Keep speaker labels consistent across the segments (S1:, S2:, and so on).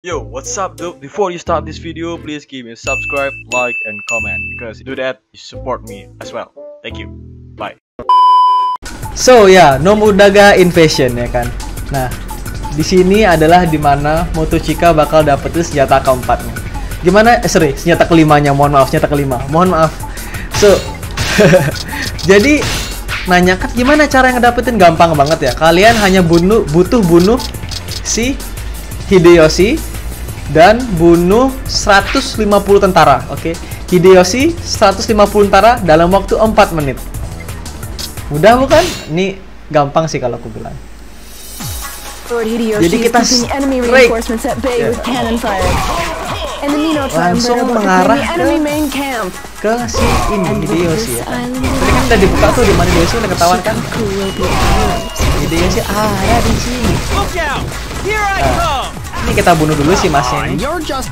S1: Yo, what's up, dude? Before you start this video, please give me a subscribe, like, and comment because do that, you support me as well. Thank you. Bye.
S2: So ya, Nobunaga Invasion ya kan. Nah, di sini adalah dimana Motochika bakal dapetin senjata keempatnya. Gimana? Senjata kelimanya. Mohon maaf, senjata kelima. Mohon maaf. So, jadi nanya kan gimana cara ngedapetin? Gampang banget ya. Kalian hanya butuh bunuh si Hideyoshi dan bunuh 150 tentara. Oke. Hideyoshi 150 tentara dalam waktu 4 menit. Mudah bukan? Ini gampang sih kalau aku bilang. Jadi kita straight langsung mengarah ke si ini Hideyoshi ya. Tadi kan udah dibuka tuh di mana Hideyoshi, udah ketahuan kan? Hideyoshi ada di sini. Ini kita bunuh dulu si masnya ini.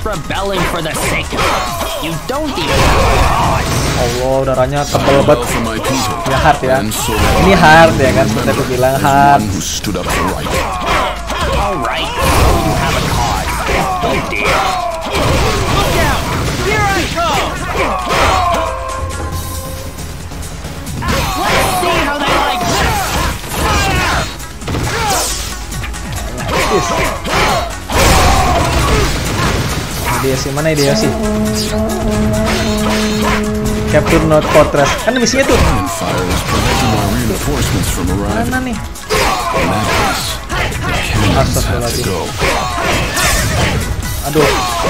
S2: Allah, darahnya tebel banget. Ya hard ya. Ini hard ya kan, seperti aku bilang hard. Hideyoshi mana Hideyoshi? Capture North Fortress. Kan misinya tuh. Mana nih? Astagfirullahaladzim. Aduh.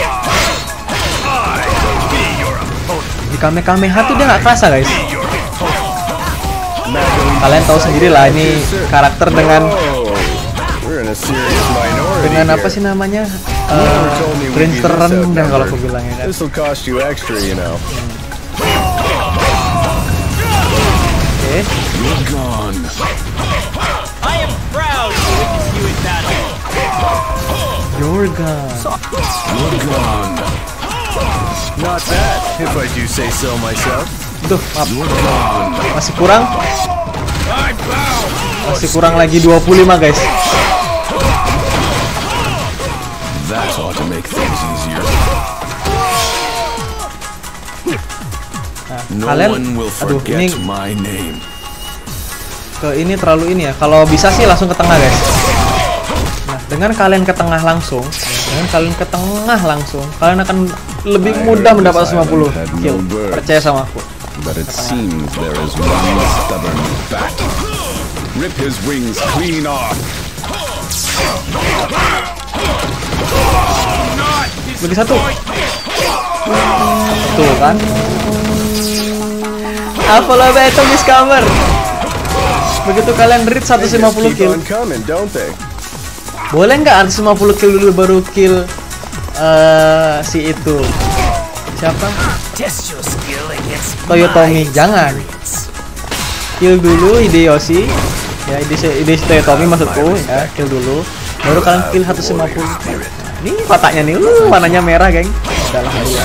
S2: Di Kamehameha tuh dia nggak kerasa guys. Kalian tahu sendiri lah ini karakter dengan apa sih namanya? Range terendah kalau aku bilang ya kan. Oke. You're gone.
S3: Not bad, if I do say so myself.
S2: Tuh, masih kurang. Masih kurang lagi 25 guys.
S3: That ought to make things easier.
S2: Nah, kalian, aduh, ini ini terlalu ini ya. Kalau bisa sih langsung ke tengah guys. Nah, dengan kalian ke tengah langsung, kalian akan lebih mudah mendapat 50 kill. Percaya sama aku.
S3: But it seems there is one stubborn bat. Rip his wings clean off.
S2: Bagi satu. Tuh kan. Apollo Beto Miss Comer. Begitu kalian reach 150 kill. Boleh nggak 150 kill dulu baru kill si itu? Siapa? Toyotomi. Jangan. Kill dulu Hideyoshi. Ya, Hideyoshi Toyotomi maksudku ya, kill dulu. Baru kalian kill 150. Ini kotaknya nih, warnanya merah, geng. Dalam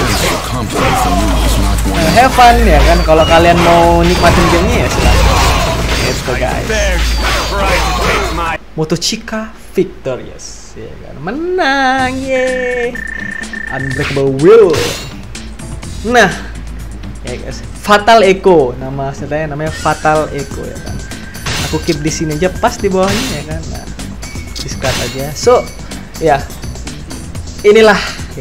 S2: have fun ya kan, kalau kalian mau nikmatin gamenya ya silahkan. Gitu guys. Motochika victorious, ya kan, menang, ye. Unbreakable Will. Nah, ya guys, Fatal Echo, nama sebenarnya namanya Fatal Echo ya kan. Aku keep di sini aja pas di bawahnya ya kan. Nah, discard aja. So, ya. Inilah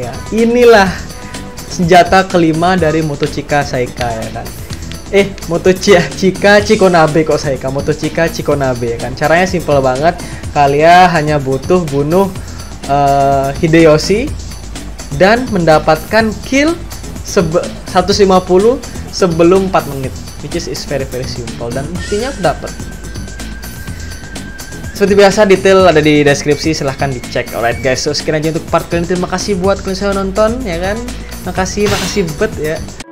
S2: senjata kelima dari Motochika Saika ya kan. Motochika Chikonabe kok Saika, Motochika Chikonabe ya kan. Caranya simple banget. Kalian hanya butuh bunuh Hideyoshi dan mendapatkan kill 150 sebelum 4 menit, which is very simple dan buktinya dapat. Seperti biasa, detail ada di deskripsi, silahkan dicek. Alright guys, so sekian aja untuk part kali ini. Terima kasih buat kalian yang sudah nonton ya kan. Makasih bet ya.